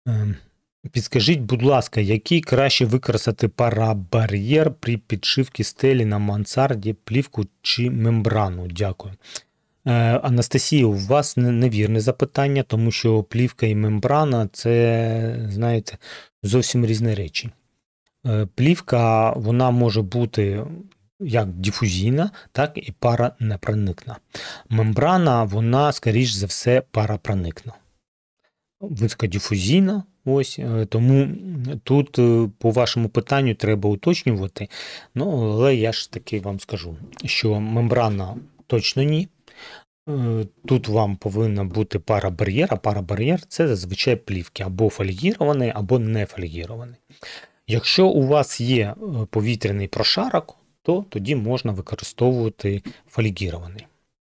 Ем, Підскажіть, будь ласка, який краще використати парабар'єр при підшивці стелі на мансарді, плівку чи мембрану? Дякую. Анастасія, у вас невірне запитання, тому що плівка і мембрана – це, знаєте, зовсім різні речі. Плівка, вона може бути як дифузійна, так і паранепроникна. Мембрана, вона, скоріш за все, парапроникна. Високодифузійна, ось, тому тут по вашому питанню треба уточнювати, але я ж таки вам скажу, що мембрана точно ні. Тут вам повинна бути парабар'єр, а парабар'єр – це зазвичай плівки, або фольгірований, або не фольгірований. Якщо у вас є повітряний прошарок, то тоді можна використовувати фольгірований.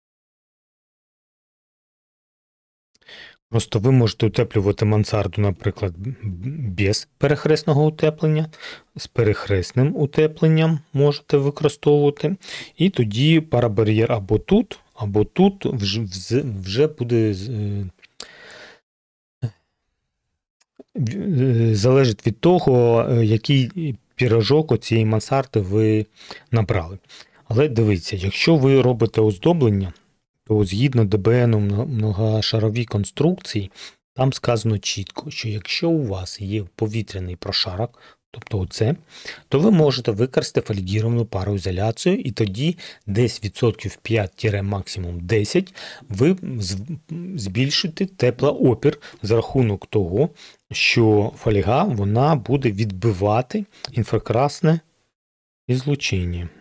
Просто ви можете утеплювати мансарду, наприклад, без перехресного утеплення, з перехресним утепленням можете використовувати, і тоді парабар'єр або тут вже буде залежить від того, який пірожок оцієї мансарди ви набрали. Але дивіться, якщо ви робите оздоблення, то згідно ДБН многошаровій конструкції, там сказано чітко, що якщо у вас є повітряний прошарок, тобто оце, то ви можете використати фольгіровану пароізоляцію, і тоді десь відсотків 5 максимум 10 ви збільшуєте теплоопір за рахунок того, що фольга вона буде відбивати інфракрасне ізлучення.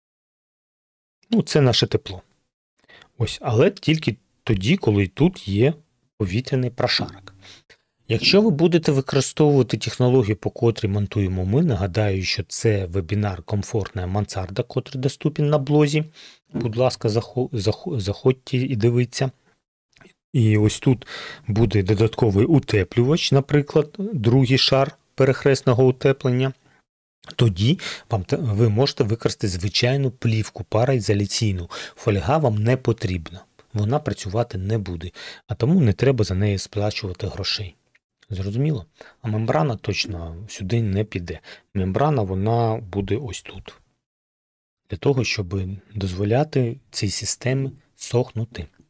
Це наше тепло. Ось, але тільки тоді, коли тут є повітряний прошарок. Якщо ви будете використовувати технологію, по котрій монтуємо ми, нагадаю, що це вебінар «Комфортна мансарда», котрий доступен на блозі. Будь ласка, заходьте і дивіться. І ось тут буде додатковий утеплювач, наприклад, другий шар перехресного утеплення. Тоді ви можете використати звичайну плівку пароізоляційну. Фольга вам не потрібна. Вона працювати не буде, а тому не треба за неї сплачувати грошей. Зрозуміло? А мембрана точно сюди не піде. Мембрана, вона буде ось тут. Для того, щоб дозволяти цій системі сохнути.